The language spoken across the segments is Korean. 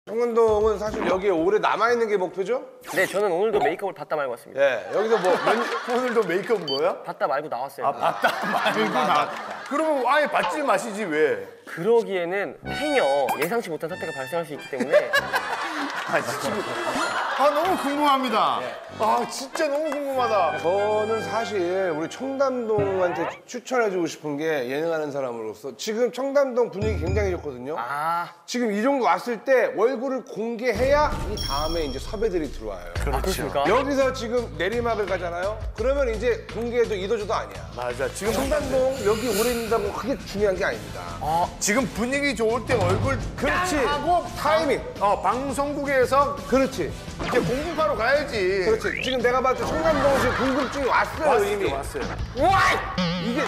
청담동은 사실 여기에 오래 남아있는 게 목표죠? 네, 저는 오늘도 메이크업을 받다 말고 왔습니다. 예, 여기서 뭐 오늘도 메이크업 뭐야? 받다 말고 나왔어요. 아, 봤다 말고 나. 그러면 아예 받질 마시지 왜? 그러기에는 행여 예상치 못한 사태가 발생할 수 있기 때문에 너무 궁금합니다. 아 진짜 너무 궁금하다. 저는 사실 우리 청담동한테 추천해주고 싶은 게 예능하는 사람으로서 지금 청담동 분위기 굉장히 좋거든요. 지금 이 정도 왔을 때 얼굴을 공개해야 이 다음에 이제 섭외들이 들어와요. 그렇습니까? 여기서 지금 내리막을 가잖아요. 그러면 이제 공개해도 이도저도 아니야. 맞아. 지금 청담동 여기 오래 있는다고 크게 중요한 게 아닙니다. 지금 분위기 좋을 때 얼굴 그렇지. 하고 타이밍. 방송국에서 그렇지. 이제 공급하러 가야지. 그렇지. 지금 내가 봤을 때 청담동 지금 궁금증이 왔어요, 이미. 왔어요. 이게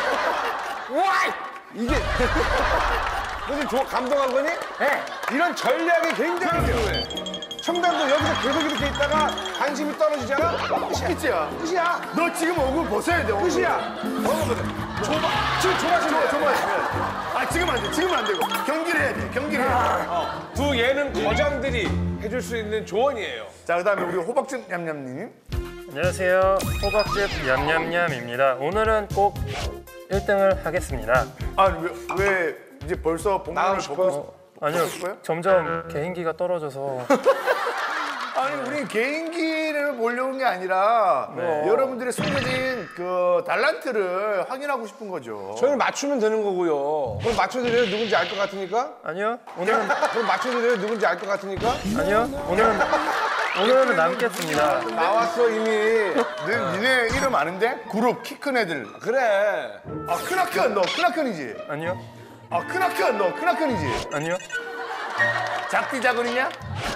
이게 너 지금 감동한 거니? 네. 이런 전략이 굉장히 필요해. 청담동 여기서 계속 이렇게 있다가 관심이 떨어지잖아? 끝이야. 끝이야. 너 지금 얼굴 벗어야 돼. 얼굴. 끝이야. 지금 조마시면 지금 안 돼. 지금 안 되고. 경기를 해야 돼. 경기를 해야 돼. 두 예능 거장들이 해줄 수 있는 조언이에요. 자, 그다음에 우리 호박즙 냠냠님. 안녕하세요. 호박즙 냠냠냠입니다. 오늘은 꼭 1등을 하겠습니다. 왜 이제 벌써 복면을 나오고 싶어요? 벗고 싶어? 아니요, 싶어요? 점점 개인기가 떨어져서 아니 우리 개인기를 보려는 게 아니라 여러분들의 숨겨진 그 달란트를 확인하고 싶은 거죠. 저희는 맞추면 되는 거고요. 그럼 맞춰드려요? 누군지 알 것 같으니까? 아니요, 오늘은 그럼 맞춰드려요? 누군지 알 것 같으니까? 아니요, 오늘은 남겠습니다. 나왔어 이미. 니네 이름 아는데? 그룹 키 큰 애들. 그래. 크나큰 너 크나큰이지? 아니요, 크나큰 너 크나큰이지? 아니요, 작디 작은이냐?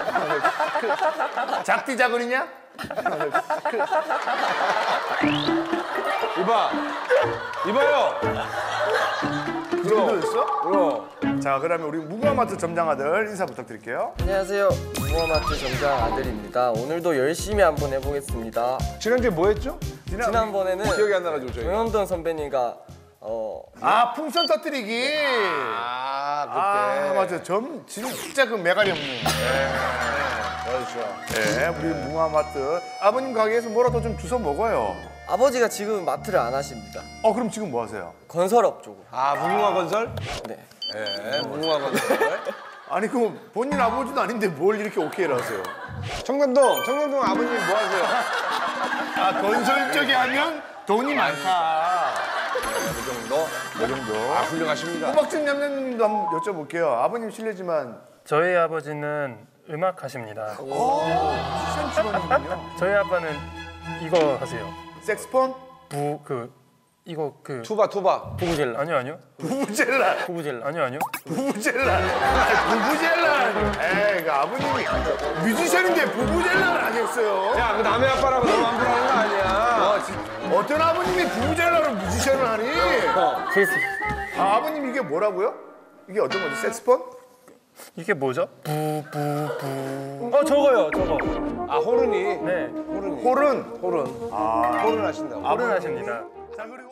작디 작은이냐? 이봐요. 그 정도였어? 그럼. 자, 그러면 우리 무궁화마트 점장아들 인사 부탁드릴게요. 안녕하세요. 무화마트 점장 아들입니다. 오늘도 열심히 한번 해보겠습니다. 지난주에 뭐 했죠? 지난번에는 기억이 안 나가지고 저희가. 조현돈 선배님과 풍선 터뜨리기. 그때. 맞아. 진짜 그 매갈이 없는. 그렇죠. 네, 우리 무궁화마트 아버님 가게에서 뭐라도 좀 주워 먹어요. 아버지가 지금 마트를 안 하십니다. 그럼 지금 뭐 하세요? 건설업 쪽으로. 무궁화 건설? 네. 예, 무궁화 건설. 아니 그럼 본인 아버지도 아닌데 뭘 이렇게 오케이를 하세요? 청담동 아버님 뭐 하세요? 건설 쪽에 하면 돈이 많다. 그 정도. 훌륭하십니다. 호박즙 냠냠님도 한번 여쭤볼게요. 아버님 실례지만 저희 아버지는 음악 하십니다. 뮤지션 집안이군요. 저희 아빠는 이거 하세요. 색스폰? 투바. 부부젤라. 아니요, 부부젤라. 부부젤라. 아니요. 부부젤라. 부부젤라. 에이, 그 아버님이 뮤지션인데 부부젤라를 하겠어요. 야, 그 남의 아빠라고 너무 안 불하는 거 아니야? 어떤 아버님이 부부젤라로 뮤지션을 하니? 실수. 아버님 이게 뭐라고요? 이게 어떤 거지? 색스폰? 이게 뭐죠? 저거요. 호른이. 네, 호른이. 홀은? 호른 하신다고. 호른 하십니다. 자, 그리고